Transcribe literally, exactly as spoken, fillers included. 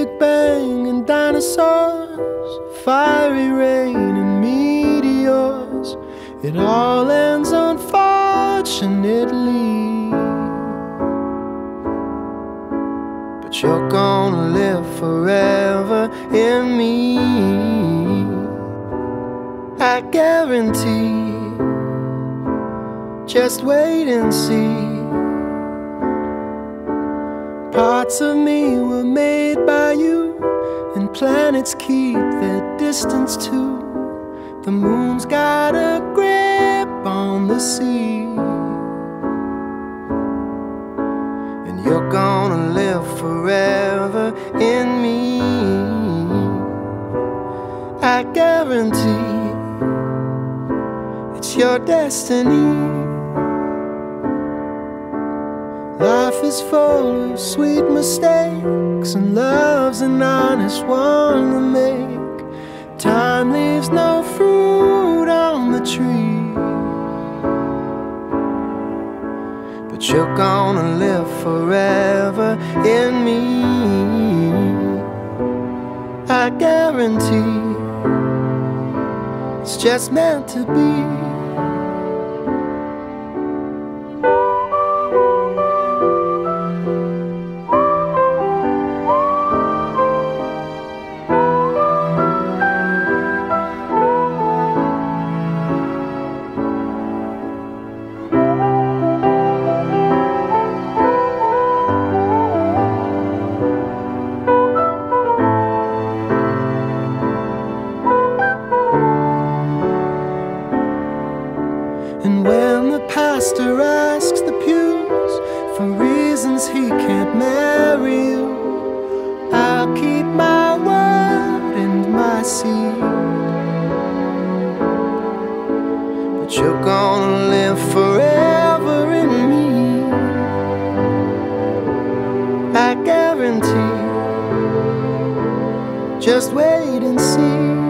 Big Bang and dinosaurs, fiery rain and meteors. It all ends unfortunately, but you're gonna live forever in me, I guarantee. Just wait and see. Parts of me were made by you, and planets keep their distance too. The moon's got a grip on the sea, and you're gonna live forever in me, I guarantee. It's your destiny. Life is full of sweet mistakes, and love's an honest one to make. Time leaves no fruit on the tree, but you're gonna live forever in me, I guarantee. It's just meant to be. And when the pastor asks the pews for reasons he can't marry you, I'll keep my word and my seed. But you're gonna live forever in me, I guarantee. Just wait and see.